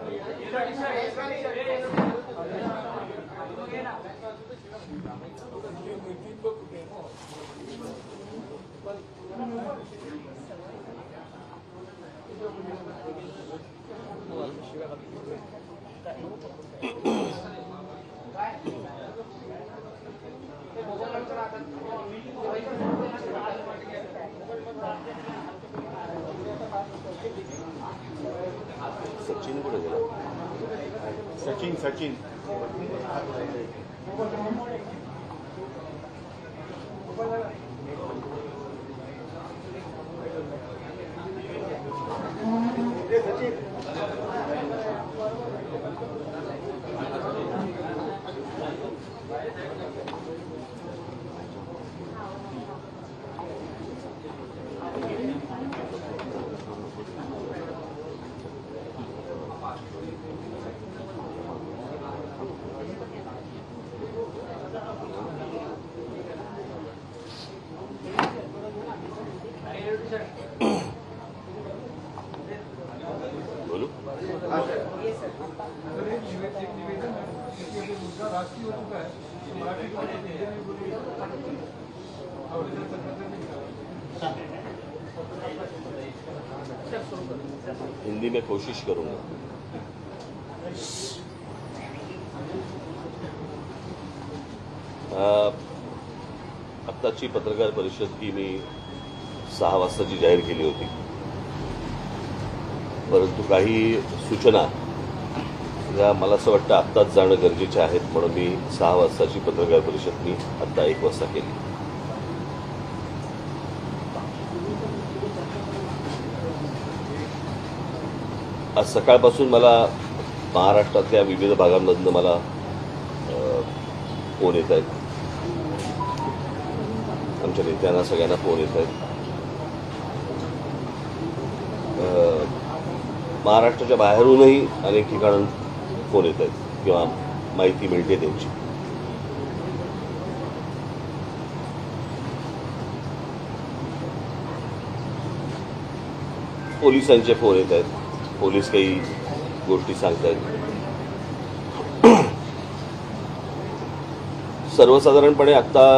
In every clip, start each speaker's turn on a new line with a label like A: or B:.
A: सचिन कुठे गेला? सचिन बोलो। हिंदी में कोशिश करूंगा। आत्ताची पत्रकार परिषद ही मी 6 वाजताची जाहीर केली होती, परंतु काही सूचना या मला असं वाटतं आत्ताच जाणं गरजेचे आहेत, म्हणून मी 6 वाजताची पत्रकार परिषद मी आत्ता 1 वाजता केली। आज सकाळपासून मला महाराष्ट्रातल्या विविध भागांमधनं मला फोन येत आहेत, आमच्या नेत्यांना सगळ्यांना फोन येत आहेत। महाराष्ट्राच्या बाहेरूनही अनेक ठिकाणून फोन येत आहेत किंवा माहिती मिळते त्यांची। पोलिसांचे फोन येत आहेत, पोलीस काही गोष्टी सांगतायत। सर्वसाधारणपणे आता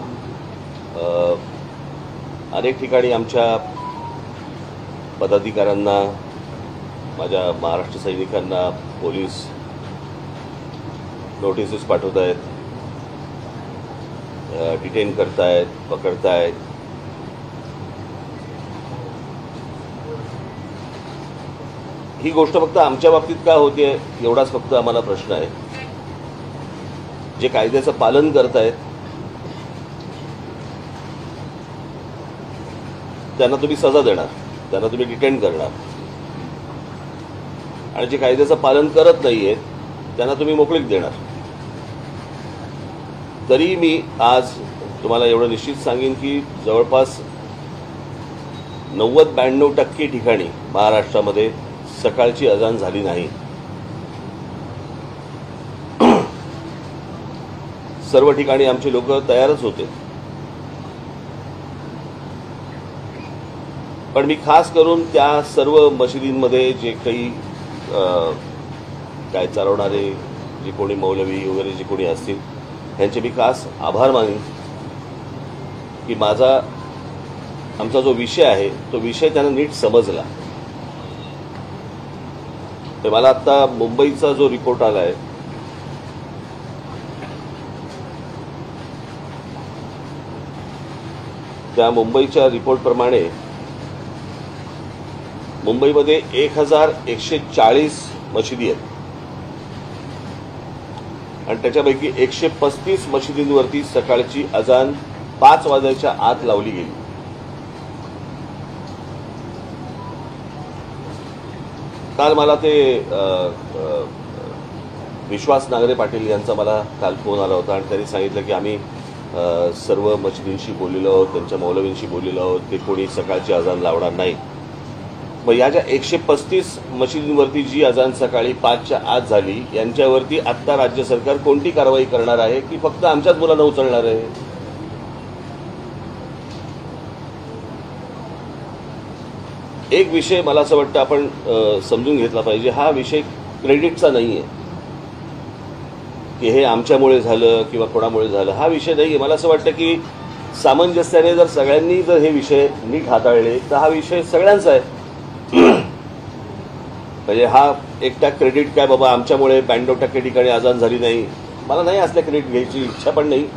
A: अनेक ठिकाणी आमच्या पदाधिकाऱ्यांना, माझ्या महाराष्ट्र सैनिकांना पोलीस नोटिसेस पाठवत आहेत, डिटेन करतायत, पकडतायत। ही गोष्ट फक्त आमच्या बाबतीत का होते एवढाच फक्त आम्हाला प्रश्न आहे। जे कायद्याचं पालन करतायत त्यांना तुम्ही सजा देणार, त्यांना तुम्ही डिटेन करणार, आणि जे कायद्याचं पालन करत नाहीयेत त्यांना तुम्ही मोकळीक देणार। तरी मी आज तुम्हाला एवढं निश्चित सांगेन की जवळपास 90-92% ठिकाणी महाराष्ट्रामध्ये सकाळची अजान झाली नाही। सर्व ठिकाणी आमचे लोक तयारच होते, पण मी खास करून त्या सर्व मशिदींमध्ये जे काही काय चालवणारे जे कोणी मौलवी वगैरे जे कोणी असतील त्यांचे मी खास आभार मानेन की आमचा जो विषय आहे तो विषय त्यांना नीट समजला। तर मला आता मुंबईचा जो रिपोर्ट आलाय त्या मुंबईच्या रिपोर्टप्रमाणे मुंबईमध्ये 1140 मशिदी आहेत आणि त्याच्यापैकी 135 मशिदींवरती सकाळची अजान 5 वाजायच्या आत लावली गेली। काल मला ते विश्वास नांगरे पाटील यांचा मला काल फोन आला होता आणि त्यांनी सांगितलं की आम्ही सर्व मशिदींशी बोललेलो आहोत, त्यांच्या मौलवींशी बोललेलो आहोत, ते कोणी सकाळची अजान लावणार नाही। मग या ज्या 135 मशिदींवरती जी अजान सकाळी 5च्या आत झाली यांच्यावरती आत्ता राज्य सरकार कोणती कारवाई करणार आहे की फक्त आमच्याच मुलांना उचलणार आहे? एक विषय मला असं वाटतं आपण समजून घेतला पाहिजे। हा विषय क्रेडिटचा नाही आहे की हे आमच्यामुळे झालं किंवा कोणामुळे झालं, हा विषय नाही आहे. मला असं वाटतं की सामंजस्याने जर सगळ्यांनी जर हे विषय नीट हाताळले तर हा विषय सगळ्यांचा आहे. म्हणजे हा एकटा क्रेडिट काय बाबा आमच्यामुळे 92% ठिकाणी अजान झाली नाही, मला नाही असल्या क्रेडिट घ्यायची इच्छा पण नाही.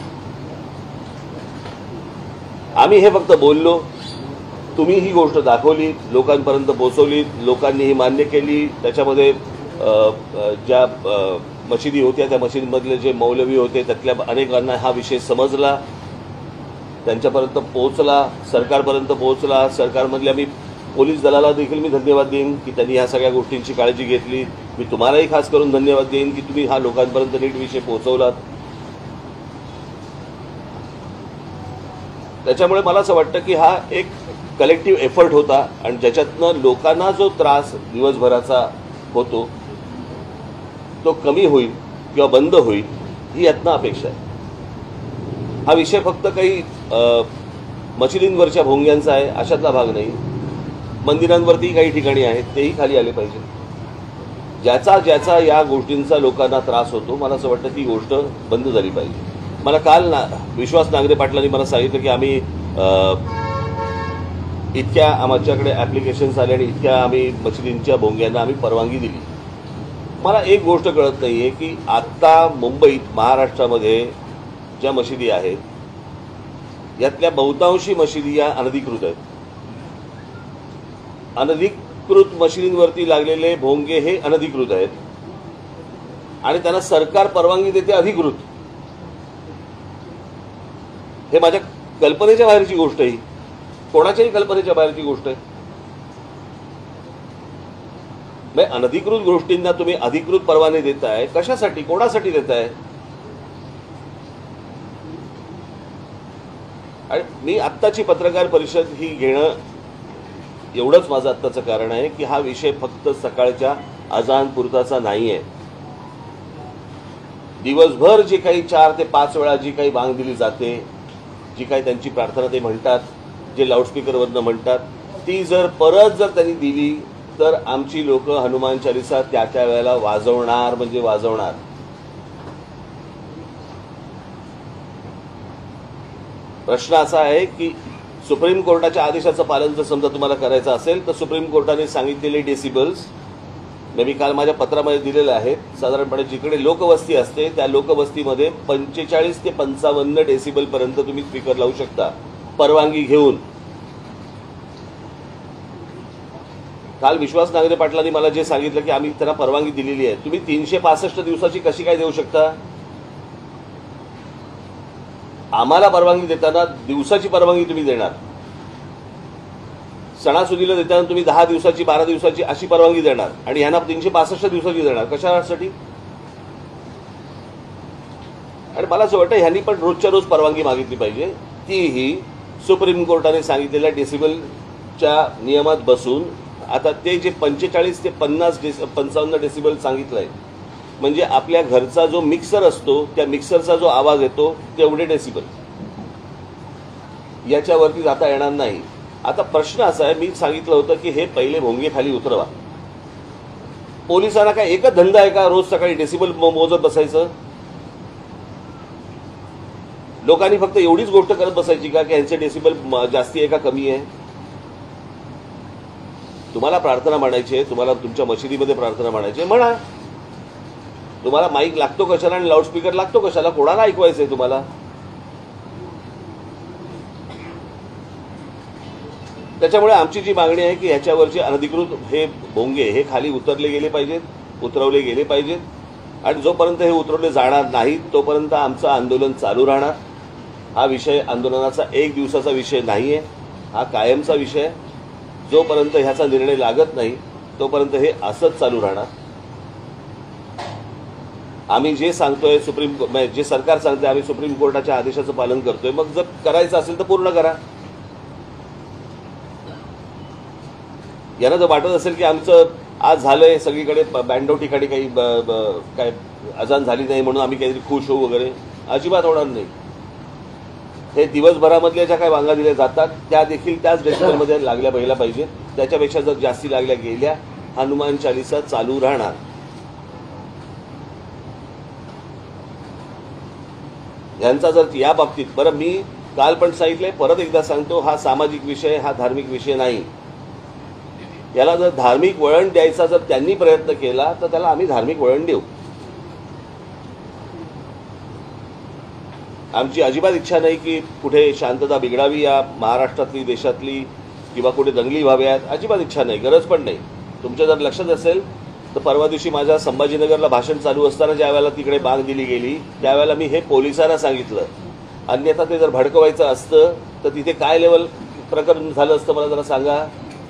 A: आम्ही हे फक्त बोललो, तुम्ही ही गोष्ट दाखवली, लोकांपर्यंत पोहोचवली, लोकांनी ही मान्य केली. त्याच्यामध्ये ज्या मशिदी होत्या त्या मशिदीमधले जे मौलवी होते त्यातल्या अनेकांना हा विषय समजला, त्यांच्यापर्यंत पोहोचला, सरकारपर्यंत पोहोचला. सरकारमधल्या मी पोलीस दलाला देखील मी धन्यवाद देईन की त्यांनी ह्या सगळ्या गोष्टींची काळजी घेतली. मी तुम्हालाही खास करून धन्यवाद देईन की तुम्ही हा लोकांपर्यंत नीट विषय पोहोचवलात. त्याच्यामुळे मला असं वाटतं की हा एक कलेक्टिव्ह एफर्ट होता आणि ज्याच्यातनं लोकांना जो त्रास दिवसभराचा होतो तो कमी होईल किंवा बंद होईल ही यातनं अपेक्षा आहे. हा विषय फक्त काही मशिदींवरच्या भोंग्यांचा आहे अशातला भाग नाही. मंदिरांवरती काही ठिकाणी आहेत तेही खाली आले पाहिजे. ज्याचा ज्याचा या गोष्टींचा लोकांना त्रास होतो मला असं वाटतं ती गोष्ट बंद झाली पाहिजे. मला काल विश्वास नांगरे पाटलांनी मला सांगितलं की आम्ही इतक्या आमच्याकडे ॲप्लिकेशन्स आले आणि इतक्या आम्ही मशिदींच्या भोंग्यांना आम्ही परवानगी दिली. मला एक गोष्ट कळत नाही आहे की आत्ता मुंबईत महाराष्ट्रामध्ये ज्या मशिदी आहेत यातल्या बहुतांशी मशिदी या अनधिकृत आहेत. अनधिकृत मशिदींवरती लागलेले भोंगे हे अनधिकृत आहेत आणि त्यांना सरकार परवानगी देते अधिकृत. हे माझ्या कल्पनेच्या बाहेरची गोष्ट आहे, कोणाच्याही कल्पनेच्या बाहेरची गोष्ट आहे. म्हणजे अनधिकृत गोष्टींना तुम्ही अधिकृत परवाने देताय कशासाठी, कोणासाठी देताय? आणि मी आत्ताची पत्रकार परिषद ही घेणं एवढंच माझं आत्ताचं कारण आहे की हा विषय फक्त सकाळच्या अजान पुरताचा नाही आहे. दिवसभर जे काही 4 ते 5 वेळा जी काही बांग दिली जाते, जी काही त्यांची प्रार्थना ते म्हणतात, जे लाऊडस्पीकरवरनं म्हणतात, ती जर परत जर त्यांनी दिली तर आमची लोक हनुमान चालीसा त्या त्या वेळेला वाजवणार म्हणजे वाजवणार. प्रश्न असा आहे की सुप्रीम कोर्टाच्या आदेशाचं पालन जर समजा तुम्हाला करायचं असेल तर सुप्रीम कोर्टाने सांगितलेले डेसिबल्स मी काल माझ्या पत्रामध्ये दिलेले आहेत. साधारणपणे जिकडे लोकवस्ती असते त्या लोकवस्तीमध्ये 45 ते 55 डेसिबलपर्यंत तुम्ही स्पीकर लावू शकता परवानगी घेऊन. काल विश्वास नांगरे पाटलांनी मला जे सांगितलं की आम्ही त्यांना परवानगी दिलेली आहे. तुम्ही 365 दिवसाची कशी काय देऊ शकता? आम्हाला परवानगी देताना दिवसाची परवानगी तुम्ही देणार, सणासुदीला देताना तुम्ही 10 दिवसाची 12 दिवसाची अशी परवानगी देणार आणि ह्यांना 365 दिवसाची देणार. कशासाठी? आणि मला असं वाटतं ह्यांनी पण रोजच्या रोज परवानगी मागितली पाहिजे, तीही सुप्रीम कोर्टाने सांगितलेल्या डेसिबलच्या नियमात बसून. आता ते जे 45 ते 55 डेसिबल सांगितलंय म्हणजे आपल्या घरचा जो मिक्सर असतो त्या मिक्सरचा जो आवाज येतो तेवढे डेसिबल, याच्यावरती जाता येणार नाही. आता प्रश्न असा आहे, मी सांगितलं होतं की हे पहिले भोंगे खाली उतरवा. पोलिसांना काय एकच धंदा आहे का रोज सकाळी डेसिबल मोजत बसायचं? लोकांनी फक्त एवढीच गोष्ट करत बसायची का की यांचे डेसिबल जास्ती आहे का कमी आहे? तुम्हाला प्रार्थना म्हणायची आहे, तुम्हाला तुमच्या मशिदीमध्ये प्रार्थना म्हणायची आहे, म्हणा. तुम्हाला माईक लागतो कशाला आणि लाऊडस्पीकर लागतो कशाला? कोणाला ऐकवायचंय तुम्हाला? त्याच्यामुळे आमची जी मागणी आहे की ह्याच्यावरचे अनधिकृत हे भोंगे हे खाली उतरले गेले पाहिजेत, उतरवले गेले पाहिजेत. आणि जोपर्यंत हे उतरवले जाणार नाहीत तोपर्यंत आमचं आंदोलन चालू राहणार. हा विषय आंदोलनाचा 1 दिवसाचा विषय नाही आहे, हा कायमचा विषय. जोपर्यंत ह्याचा निर्णय लागत नाही तोपर्यंत हे असंच चालू राहणार. आम्ही जे सांगतोय जे सरकार सांगतोय आम्ही सुप्रीम कोर्टाच्या आदेशाचं पालन करतोय. मग जर करायचं असेल तर पूर्ण करा. यांना जर वाटत असेल की आमचं आज झालंय सगळीकडे 92 ठिकाणी काही काय अजान झाली नाही म्हणून आम्ही काहीतरी खुश होऊ वगैरे, अजिबात होणार नाही. हे दिवसभरामधल्या ज्या काही बांगा दिल्या जातात त्या देखील त्याच डेसिबलमध्ये लागल्या पहिला पाहिजे. त्याच्यापेक्षा जर जास्ती लागल्या गेल्या हनुमान चालीसा चालू राहणार. यांचा जर या बाबतीत, बरं मी काल पण सांगितलंय, परत एकदा सांगतो, हा सामाजिक विषय, हा धार्मिक विषय नाही. याला जर धार्मिक वळण द्यायचा जर त्यांनी प्रयत्न केला तर त्याला आम्ही धार्मिक वळण देऊ. आमची अजिबात इच्छा नाही की कुठे शांतता बिघडावी या महाराष्ट्रातली, देशातली, किंवा कुठे दंगली व्हाव्यात. अजिबात इच्छा नाही, गरज पण नाही. तुमच्या जर लक्षात असेल तर परवा दिवशी माझ्या संभाजीनगरला भाषण चालू असताना ज्या वेळेला तिकडे बाग दिली गेली त्यावेळेला मी हे पोलिसांना सांगितलं. अन्यथा ते जर भडकवायचं असतं तर तिथे काय लेवल प्रकरण झालं असतं मला जरा सांगा.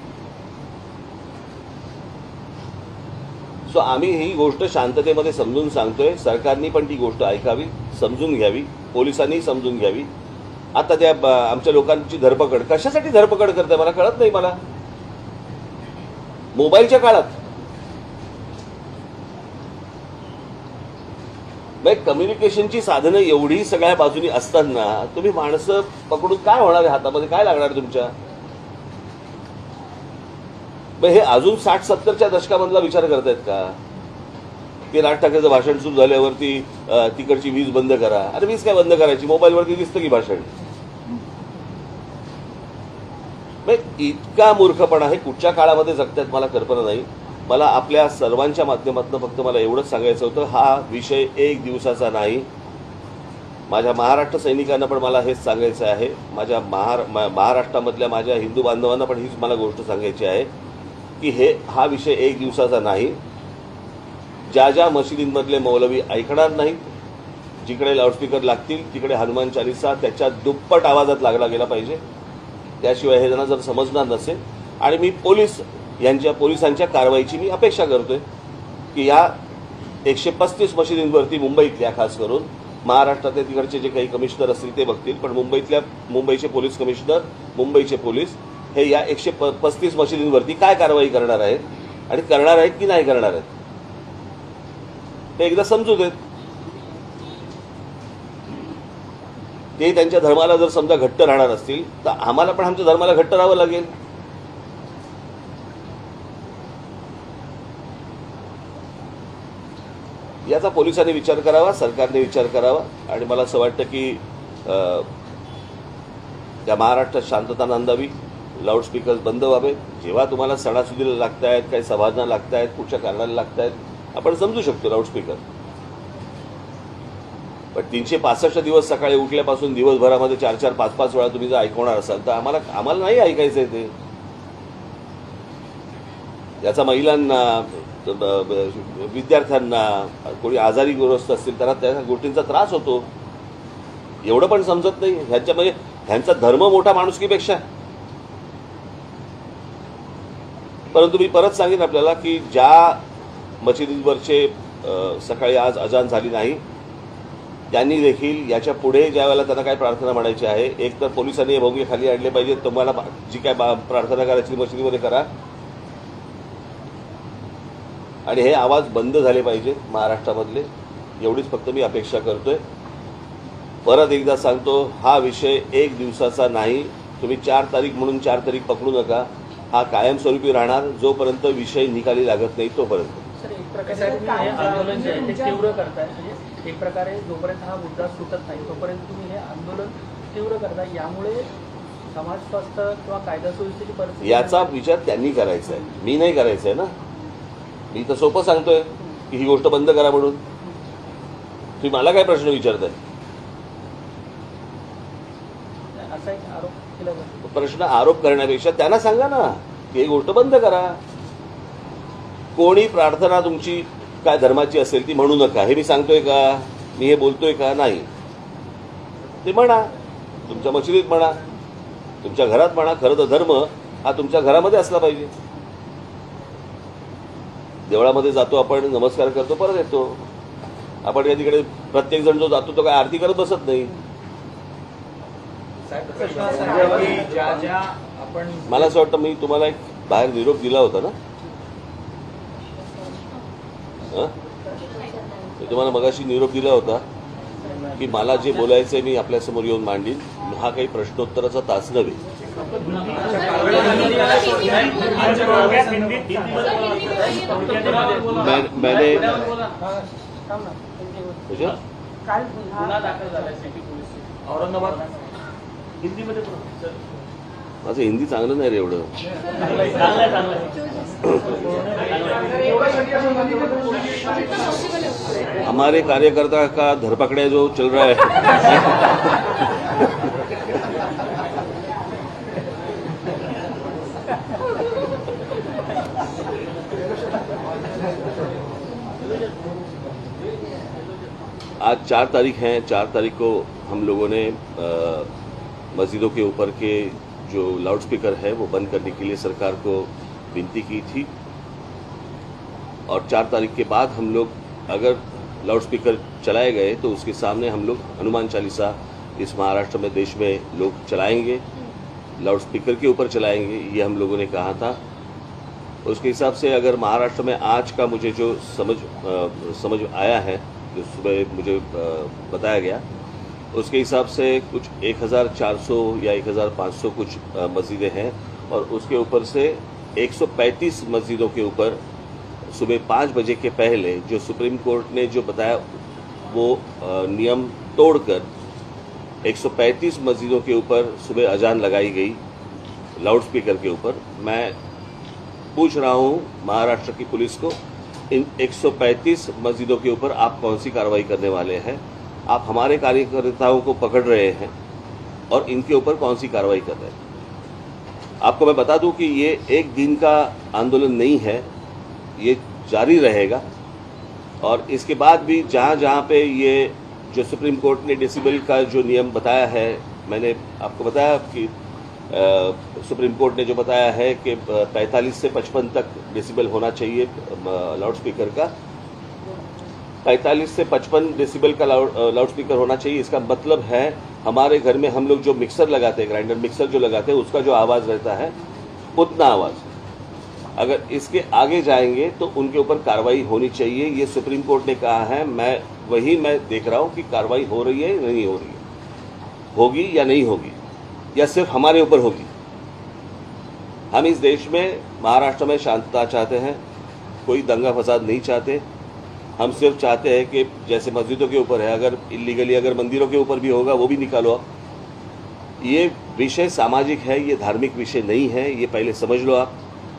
A: सो आम्ही ही गोष्ट शांततेमध्ये समजून सांगतोय. सरकारनी पण ती गोष्ट ऐकावी, समजून घ्यावी, पोलिसांनी समजून घ्यावी. आता त्या आमच्या लोकांची धरपकड कशासाठी धरपकड करते मला कळत नाही. मला मोबाईलच्या काळात कम्युनिकेशनची साधनं एवढी सगळ्या बाजूनी असताना तुम्ही माणसं पकडून काय होणार आहे, हातामध्ये काय लागणार तुमच्या. हे अजून 60-70च्या दशकामधला विचार करतायत का. ते राज ठाकरेचं भाषण सुरू झाल्यावरती तिकडची वीज बंद करा. अरे वीज काय बंद करायची, मोबाईलवरती दिसतं की भाषण. इतका मूर्खपणा हे कुठच्या काळामध्ये जगतात मला कल्पना नाही. मला आपल्या सर्वांच्या माध्यमातून फक्त मला एवढंच सांगायचं होतं, हा विषय एक दिवसाचा नाही. माझ्या महाराष्ट्र सैनिकांना पण मला हेच सांगायचं आहे. माझ्या महाराष्ट्रामधल्या माझ्या हिंदू बांधवांना पण हीच मला गोष्ट सांगायची आहे की हा विषय एक दिवसाचा नाही. ज्या ज्या मशिदींमधले मौलवी ऐकणार नाहीत, जिकडे लाऊडस्पीकर लागतील तिकडे हनुमान चालीसा त्याच्या दुप्पट आवाजात लागला गेला पाहिजे. त्याशिवाय हे त्यांना जर समजणार नसेल. आणि मी पोलिसांच्या कारवाईची मी अपेक्षा करतोय की या 135 मशिदींवरती मुंबईतल्या खास करून महाराष्ट्रातले तिकडचे जे काही कमिशनर असतील ते बघतील, पण मुंबईचे पोलीस कमिशनर, मुंबईचे पोलीस हे या 135 मशिदींवरती काय कारवाई करणार आहेत आणि करणार आहेत की नाही करणार आहेत ते एकदा समजू देत. ते त्यांच्या धर्माला जर समजा घट्ट राहणार असतील तर आम्हाला पण आमच्या धर्माला घट्ट राहावं लागेल. याचा पोलिसांनी विचार करावा, सरकारने विचार करावा. आणि मला असं वाटतं की त्या महाराष्ट्रात शांतता नांदावी, लाऊडस्पीकर्स बंद व्हावे. जेव्हा तुम्हाला सणासुदीला लागतायत, काही सभाजना लागतायत, कुठच्या कारणाला लागतायत, आपण समजू शकतो लाऊडस्पीकर. पण 365 दिवस सकाळी उठल्यापासून दिवसभरामध्ये 4-4, 5-5 वेळा तुम्ही जर ऐकवणार असाल तर आम्हाला नाही ऐकायचंय ते. याचा महिलांना, विद्यार्थ्यांना, कोणी आजारी ग्रस्त असतील त्यांना त्या गोष्टींचा त्रास होतो. एवढं पण समजत नाही. ह्यांचा धर्म मोठा माणुसकीपेक्षा. परंतु मी परत सांगेन आपल्याला की ज्या मशिदीवरचे सकाळी आज अजान झाली नाही त्यांनी देखील याच्या पुढे ज्या वेळेला त्यांना काय प्रार्थना म्हणायची आहे, एक तर पोलिसांनी हे भोंगे खाली आणले पाहिजे. तुम्हाला जी काय प्रार्थना करायची मशिदीमध्ये करा आणि हे आवाज बंद झाले पाहिजेत महाराष्ट्रामधले. एवढीच फक्त मी अपेक्षा करतोय. परत एकदा सांगतो, हा विषय एक दिवसाचा नाही. तुम्ही 4 तारीख म्हणून 4 तारीख पकडू नका. हा कायमस्वरूपी राहणार जोपर्यंत विषय निकाली लागत नाही तोपर्यंत.
B: सर, एक प्रकारे तुम्ही हे आंदोलन जे आहे ते तीव्र करताय. म्हणजे एक प्रकारे जोपर्यंत हा मुद्दा सुटत नाही तोपर्यंत तुम्ही हे आंदोलन तीव्र करताय. यामुळे समाज स्वास्थ्य किंवा कायदा सुव्यवस्थेची परिस्थिती
A: याचा विचार त्यांनी करायचा आहे, मी नाही करायचा आहे ना. मी तर सोपं सांगतोय की ही गोष्ट बंद करा म्हणून. तुम्ही मला काय प्रश्न विचारताय?
B: असा एक आरोप केला जातो.
A: प्रश्न आरोप करण्यापेक्षा त्यांना सांगा ना की ही गोष्ट बंद करा. कोणी प्रार्थना तुमची काय धर्माची असेल ती म्हणू नका, हे मी सांगतोय का? मी हे बोलतोय का? नाही. ते म्हणा, तुमच्या मशिदीत म्हणा, तुमच्या घरात म्हणा. खरं तर धर्म हा तुमच्या घरामध्ये असला पाहिजे. देवळामध्ये जातो आपण, नमस्कार करतो, परत येतो. आपण काय तिकडे प्रत्येक जण जो जातो तो काय आरती करत बसत नाही. मला असं वाटतं मी तुम्हाला एक बाहेर निरोप दिला होता ना. मी तुम्हाला मगाशी निरोप दिला होता की मला जे बोलायचंय मी आपल्यासमोर येऊन मांडीन. हा काही प्रश्नोत्तराचा तास नव्हे.
C: काल
B: गुन्हा दाखल झाला सिटी पोलीस स्टेशन औरंगाबाद हिंदीमध्ये सर
A: माझं हिंदी चांगलं नाही रे एवढं. हमारे कार्यकर्ता का धरपकड़े जो चल रहा है आज 4 तारीख है. 4 तारीख को हम लोगों ने मस्जिदों के ऊपर के जो लाउडस्पीकर है वो बंद करने के लिए सरकार को विनती की थी. और 4 तारीख के बाद हम लोग अगर लाउडस्पीकर चलाए गए तो उसके सामने हम लोग हनुमान चालीसा इस महाराष्ट्र में देश में लोग चलाएंगे, लाउडस्पीकर के ऊपर चलाएंगे, ये हम लोगों ने कहा था. उसके हिसाब से अगर महाराष्ट्र में आज का मुझे जो समझ आया है, जो सुबह मुझे बताया गया, उसके हिसाब से कुछ 1400 या 1500 कुछ मस्जिदें हैं और उसके ऊपर से 135 मस्जिदों के ऊपर सुबह 5 बजे के पहले जो सुप्रीम कोर्ट ने जो बताया वो नियम तोड़कर 135 मस्जिदों के ऊपर सुबह अजान लगाई गई लाउडस्पीकर के ऊपर. मैं पूछ रहा हूं महाराष्ट्र की पुलिस को, इन 135 मस्जिदों के ऊपर आप कौन सी कार्रवाई करने वाले हैं? आप हमारे कार्यकर्ताओं को पकड़ रहे हैं और इनके ऊपर कौन सी कार्रवाई कर रहे हैं? आपको मैं बता दूं कि ये एक दिन का आंदोलन नहीं है, ये जारी रहेगा. और इसके बाद भी जहां जहां पे ये जो सुप्रीम कोर्ट ने डेसिबल का जो नियम बताया है, मैंने आपको बताया कि सुप्रीम कोर्ट ने जो बताया है कि 45 से 55 तक डेसिबल होना चाहिए लाउडस्पीकर का. 45 से 55 डेसिबल का लाउडस्पीकर होना चाहिए. इसका मतलब है हमारे घर में हम लोग जो मिक्सर लगाते हैं, ग्राइंडर मिक्सर जो लगाते हैं, उसका जो आवाज़ रहता है उतना आवाज़. अगर इसके आगे जाएंगे तो उनके ऊपर कार्रवाई होनी चाहिए. ये सुप्रीम कोर्ट ने कहा है. मैं देख रहा हूँ कि कार्रवाई हो रही है या नहीं हो रही है, होगी या नहीं होगी, या सिर्फ हमारे ऊपर होगी. हम इस देश में महाराष्ट्र में शांतता चाहते हैं, कोई दंगा फसाद नहीं चाहते. हम सिर्फ चाहते हैं कि जैसे मस्जिदों के ऊपर है, अगर इलीगली अगर मंदिरों के ऊपर भी होगा वो भी निकालो आप. ये विषय सामाजिक है, ये धार्मिक विषय नहीं है, ये पहले समझ लो आप.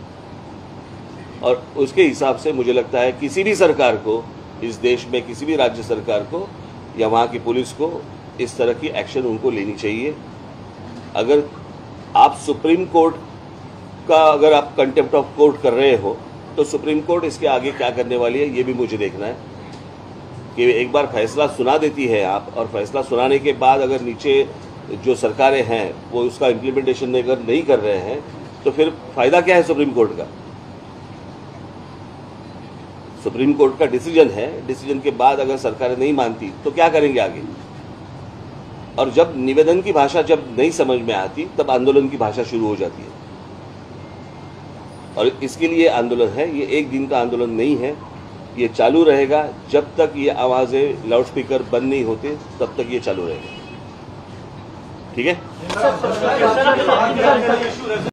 A: और उसके हिसाब से मुझे लगता है किसी भी सरकार को इस देश में, किसी भी राज्य सरकार को या वहाँ की पुलिस को इस तरह की एक्शन उनको लेनी चाहिए. अगर आप सुप्रीम कोर्ट का अगर आप कंटेम्प्ट ऑफ कोर्ट कर रहे हो तो सुप्रीम कोर्ट इसके आगे क्या करने वाली है ये भी मुझे देखना है. कि एक बार फैसला सुना देती है आप, और फैसला सुनाने के बाद अगर नीचे जो सरकारें हैं वो उसका इम्प्लीमेंटेशन अगर नहीं कर रहे हैं तो फिर फायदा क्या है सुप्रीम कोर्ट का? सुप्रीम कोर्ट का डिसीजन है, डिसीजन के बाद अगर सरकारें नहीं मानती तो क्या करेंगे आगे? और जब निवेदन की भाषा जब नहीं समझ में आती तब आंदोलन की भाषा शुरू हो जाती है. और इसके लिए आंदोलन है, ये एक दिन का आंदोलन नहीं है, ये चालू रहेगा. जब तक ये आवाज़ें लाउडस्पीकर बंद नहीं होते तब तक ये चालू रहेगा. ठीक है.